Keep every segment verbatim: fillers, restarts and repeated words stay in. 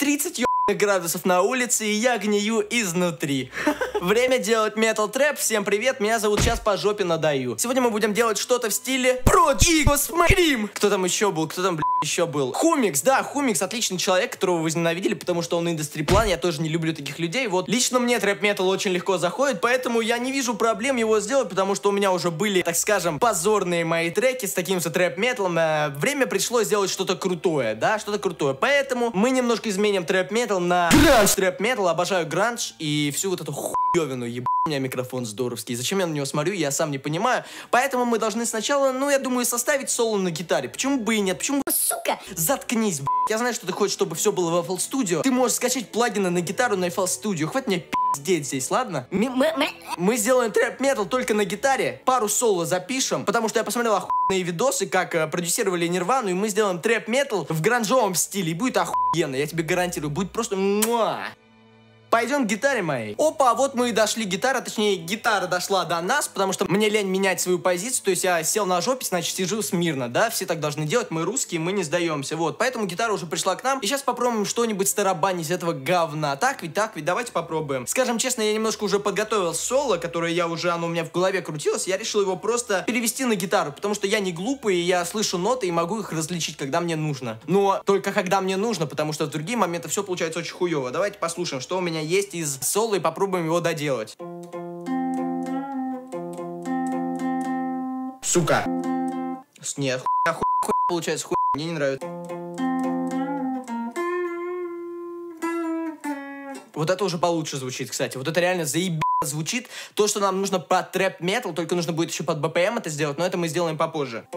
тридцать градусов на улице, и я гнию изнутри. Время делать метал трэп. Всем привет, меня зовут Сейчас по жопе надаю. Сегодня мы будем делать что-то в стиле Проджигосмарим. Кто там еще был? Кто там, блядь, еще был? Хумикс, да, Хумикс, отличный человек, которого вы возненавидели, потому что он индастри-план, я тоже не люблю таких людей. Вот, лично мне трэп-метал очень легко заходит, поэтому я не вижу проблем его сделать, потому что у меня уже были, так скажем, позорные мои треки с таким же трэп-металом. Время пришло сделать что-то крутое, да, что-то крутое. Поэтому мы немножко изменим трэп-метал на гранж трэп-метал. Обожаю гранж и всю вот эту хуевину, ебать. У меня микрофон здоровский. Зачем я на него смотрю, я сам не понимаю. Поэтому мы должны сначала, ну, я думаю, составить соло на гитаре. Почему бы и нет? Почему бы, сука? Заткнись, блядь. Я знаю, что ты хочешь, чтобы все было в эф эл Studio. Ты можешь скачать плагины на гитару на эф эл Studio. Хватит мне пиздеть здесь, ладно? Мы сделаем трэп-метал только на гитаре. Пару соло запишем, потому что я посмотрел охуенные видосы, как э, продюсировали Нирвану, и мы сделаем трэп-метал в гранжовом стиле. И будет охуенно, я тебе гарантирую. Будет просто муа. Пойдем к гитаре моей. Опа, вот мы и дошли гитара, точнее, гитара дошла до нас, потому что мне лень менять свою позицию, то есть я сел на жопе, значит, сижу смирно, да, все так должны делать, мы русские, мы не сдаемся, вот, поэтому гитара уже пришла к нам, и сейчас попробуем что-нибудь старобанить из этого говна, так ведь, так ведь, давайте попробуем. Скажем честно, я немножко уже подготовил соло, которое я уже, оно у меня в голове крутилось, я решил его просто перевести на гитару, потому что я не глупый, и я слышу ноты и могу их различить, когда мне нужно, но только когда мне нужно, потому что в другие моменты все получается очень хуево. Давайте послушаем, что у меня есть из соло, и попробуем его доделать. Сука. Нет, хуйня, хуйня, хуйня получается, хуйня, мне не нравится. Вот это уже получше звучит, кстати. Вот это реально заебись звучит. То, что нам нужно под трэп-метал, только нужно будет еще под бэ пэ эм это сделать, но это мы сделаем попозже.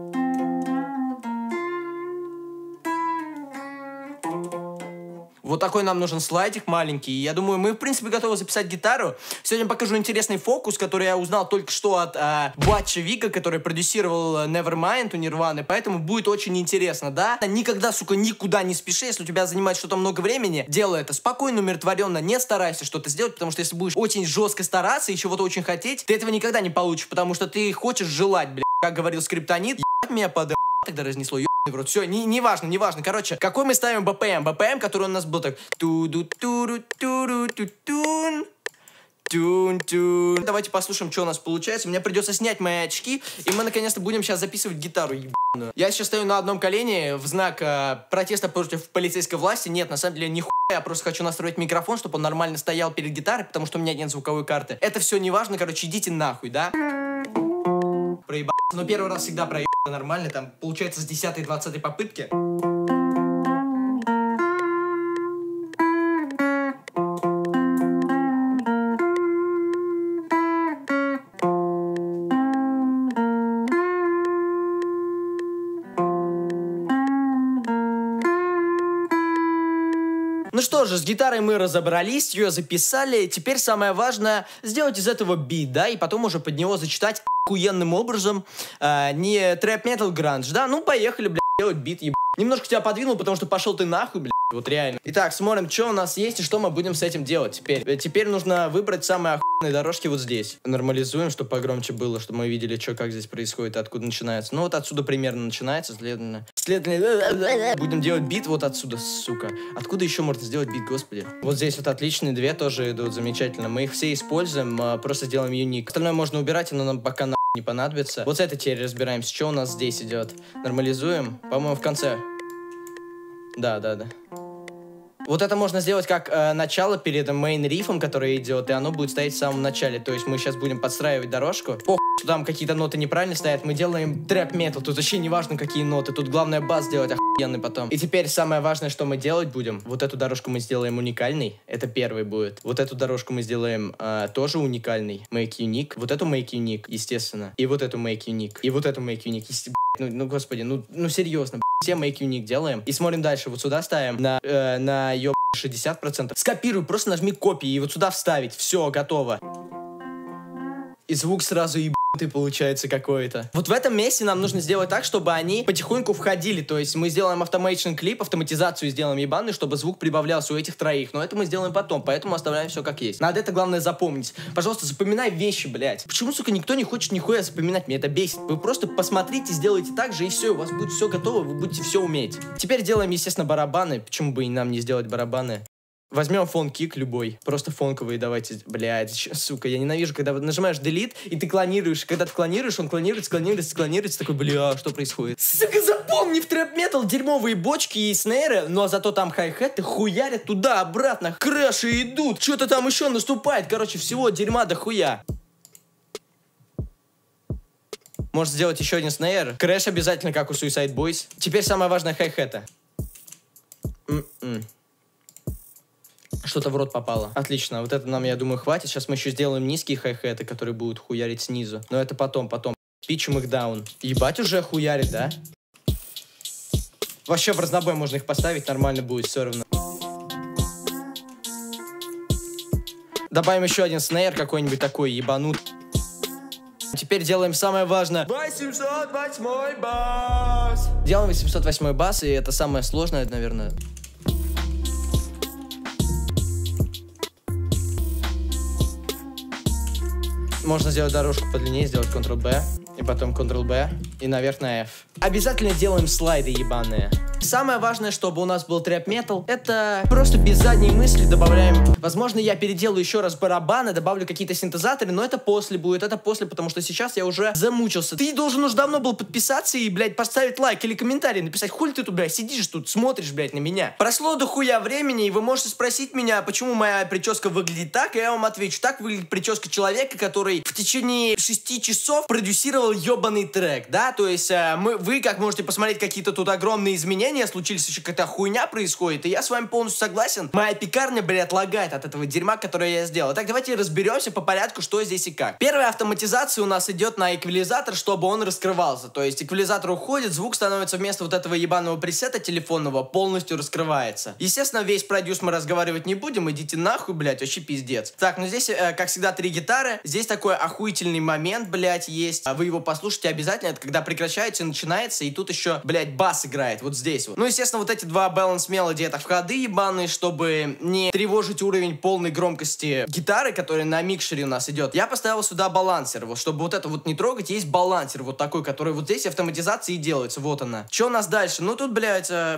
Вот такой нам нужен слайдик маленький. Я думаю, мы, в принципе, готовы записать гитару. Сегодня покажу интересный фокус, который я узнал только что от э, Батча Вика, который продюсировал Nevermind у Нирваны. Поэтому будет очень интересно, да? Никогда, сука, никуда не спеши. Если у тебя занимает что-то много времени, делай это спокойно, умиротворенно. Не старайся что-то сделать, потому что если будешь очень жестко стараться и чего-то очень хотеть, ты этого никогда не получишь, потому что ты хочешь желать, блядь. Как говорил Скриптонит, ебать меня под... Тогда разнесло, ебаный в рот. Все, не, не важно, не важно. Короче, какой мы ставим бэ пэ эм? бэ пэ эм, который у нас был так... Ту-ду-ту-ру-ту-ру-ту-тун. Тун-тун. Давайте послушаем, что у нас получается. Мне придется снять мои очки, и мы наконец-то будем сейчас записывать гитару, ебаную. Я сейчас стою на одном колене в знак э, протеста против полицейской власти. Нет, на самом деле, нихуя. Я просто хочу настроить микрофон, чтобы он нормально стоял перед гитарой, потому что у меня нет звуковой карты. Это все не важно, короче, идите нахуй, да? Проебаться. Но первый раз всегда проебаться нормально, там, получается, с десятой-двадцатой попытки. Ну что же, с гитарой мы разобрались, ее записали. Теперь самое важное сделать из этого бит, да, и потом уже под него зачитать охуенным образом. Э, не трэп-метал гранж, да? Ну, поехали, блядь, делать бит, ебать. Немножко тебя подвинул, потому что пошел ты нахуй, блядь, вот реально. Итак, смотрим, что у нас есть и что мы будем с этим делать теперь. Теперь нужно выбрать самые охуенные дорожки вот здесь. Нормализуем, чтобы погромче было, чтобы мы видели, что, как здесь происходит, откуда начинается. Ну, вот отсюда примерно начинается, следовательно. Следовательно, будем делать бит вот отсюда, сука. Откуда еще можно сделать бит, господи? Вот здесь вот отличные две тоже идут, замечательно. Мы их все используем, просто сделаем юник. Остальное можно убирать, но нам пока на не понадобится. Вот с этой теперь разбираемся, что у нас здесь идет. Нормализуем, по-моему, в конце. Да, да, да. Вот это можно сделать как э, начало перед мейн-рифом, который идет, и оно будет стоять в самом начале. То есть мы сейчас будем подстраивать дорожку. Похуй, что там какие-то ноты неправильно стоят. Мы делаем трэп-метал. Тут вообще не важно, какие ноты. Тут главное бас сделать охуенный потом. И теперь самое важное, что мы делать будем. Вот эту дорожку мы сделаем уникальной. Это первый будет. Вот эту дорожку мы сделаем э, тоже уникальной. Make unique. Вот эту make unique, естественно. И вот эту make unique. И вот эту make unique. Есте... Ну, ну, господи, ну, ну серьезно. Все make unique делаем. И смотрим дальше. Вот сюда ставим на, э, на ёб шестьдесят процентов. Скопируй, просто нажми копии и вот сюда вставить. Все, готово. И звук сразу еб... ты получается какой-то. Вот в этом месте нам нужно сделать так, чтобы они потихоньку входили. То есть мы сделаем автомейшн клип, автоматизацию сделаем ебаную, чтобы звук прибавлялся у этих троих. Но это мы сделаем потом, поэтому оставляем все как есть. Надо это главное запомнить. Пожалуйста, запоминай вещи, блядь. Почему, сука, никто не хочет нихуя запоминать? Мне это бесит. Вы просто посмотрите, сделайте так же, и все, у вас будет все готово, вы будете все уметь. Теперь делаем, естественно, барабаны. Почему бы и нам не сделать барабаны? Возьмем фон-кик любой, просто фонковый давайте, блядь, сука, я ненавижу, когда вот нажимаешь delete, и ты клонируешь, когда ты клонируешь, он клонируется, клонируется, клонируется, такой, бля, что происходит? Сука, запомни, в трэп-метал дерьмовые бочки и снейры, но зато там хай-хеты хуярят туда-обратно, крэши идут, что-то там еще наступает, короче, всего дерьма до хуя. Можно сделать еще один снейр, крэш обязательно, как у Suicide Boys. Теперь самое важное хай-хета. М-м. Что-то в рот попало. Отлично, вот это нам, я думаю, хватит. Сейчас мы еще сделаем низкие хай-хеты, которые будут хуярить снизу. Но это потом, потом. Пичем их даун. Ебать уже хуярит, да? Вообще в разнобой можно их поставить, нормально будет все равно. Добавим еще один снейр какой-нибудь такой ебанут. Теперь делаем самое важное. восемьсот восьмой бас. Делаем восемьсот восьмой бас, и это самое сложное, наверное. Можно сделать дорожку подлиннее, сделать контрол-бэ, и потом контрол-бэ, и наверх на F. Обязательно делаем слайды ебаные. Самое важное, чтобы у нас был трэп-метал, это просто без задней мысли добавляем. Возможно, я переделаю еще раз барабаны, добавлю какие-то синтезаторы, но это после будет, это после, потому что сейчас я уже замучился. Ты должен уже давно был подписаться и, блядь, поставить лайк или комментарий, написать, хули ты тут, блядь, сидишь тут, смотришь, блядь, на меня. Прошло дохуя времени, и вы можете спросить меня, почему моя прическа выглядит так, и я вам отвечу. Так выглядит прическа человека, который в течение шести часов продюсировал ебаный трек, да, то есть э, мы, вы, как можете посмотреть, какие-то тут огромные изменения случились, еще какая-то хуйня происходит, и я с вами полностью согласен. Моя пекарня, блядь, лагает от этого дерьма, которое я сделал. Так, давайте разберемся по порядку, что здесь и как. Первая автоматизация у нас идет на эквализатор, чтобы он раскрывался. То есть эквализатор уходит, звук становится вместо вот этого ебаного пресета телефонного полностью раскрывается. Естественно, весь продюс мы разговаривать не будем, идите нахуй, блядь, вообще пиздец. Так, ну здесь, э, как всегда, три гитары. Здесь такой охуительный момент, блядь, есть. Вы его послушайте обязательно, это когда прекращается и начинается, и тут еще, блядь, бас играет, вот здесь вот. Ну, естественно, вот эти два balance melody, это входы ебаные, чтобы не тревожить уровень полной громкости гитары, которая на микшере у нас идет. Я поставил сюда балансер, вот, чтобы вот это вот не трогать, есть балансер вот такой, который вот здесь автоматизации и делается, вот она. Что у нас дальше? Ну, тут, блядь, э,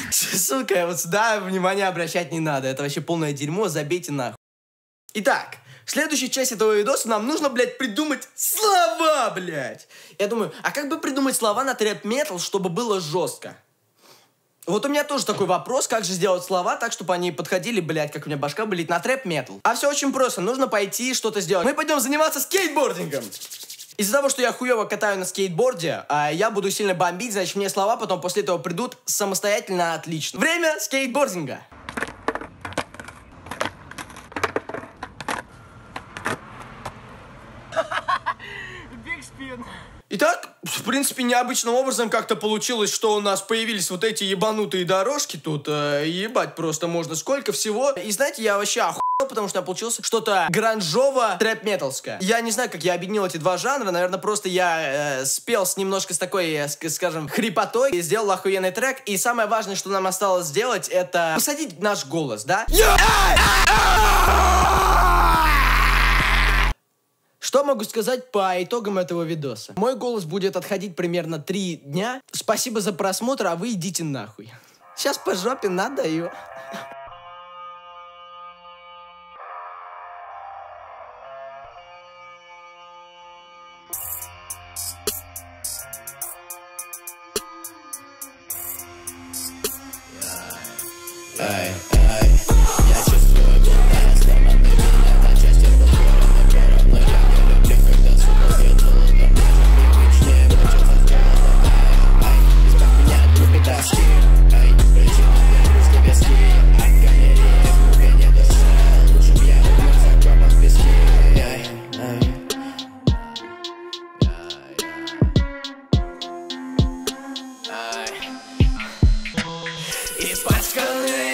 сука, вот сюда внимание обращать не надо, это вообще полное дерьмо, забейте нахуй. Итак, в следующей части этого видоса нам нужно, блядь, придумать слова, блядь. Я думаю, а как бы придумать слова на трэп-метал, чтобы было жестко? Вот у меня тоже такой вопрос, как же сделать слова так, чтобы они подходили, блядь, как у меня башка болит, на трэп-метал. А все очень просто, нужно пойти что-то сделать. Мы пойдем заниматься скейтбордингом. Из-за того, что я хуево катаю на скейтборде, а я буду сильно бомбить, значит, мне слова потом после этого придут самостоятельно отлично. Время скейтбординга. Итак, в принципе, необычным образом как-то получилось, что у нас появились вот эти ебанутые дорожки тут. Э, ебать просто можно сколько всего. И знаете, я вообще охуел, потому что у меня получилось что-то гранжово-трэп-металское. Я не знаю, как я объединил эти два жанра. Наверное, просто я э, спел с немножко с такой, э, скажем, хрипотой и сделал охуенный трек. И самое важное, что нам осталось сделать, это посадить наш голос, да? Что могу сказать по итогам этого видоса? Мой голос будет отходить примерно три дня. Спасибо за просмотр, а вы идите нахуй. Сейчас по жопе надаю. Ай, ай, я чувствую, будто сломаны меня на части, разорваны гором, но я не люблю, когда сука делала там даже привычнее, хочется сделать, ай, ай, избавь меня от глупой тоски, ай, причина для виски, от галереи в муке не дышал, лучше б я умер закопан в песке, ай, ай. Испачканные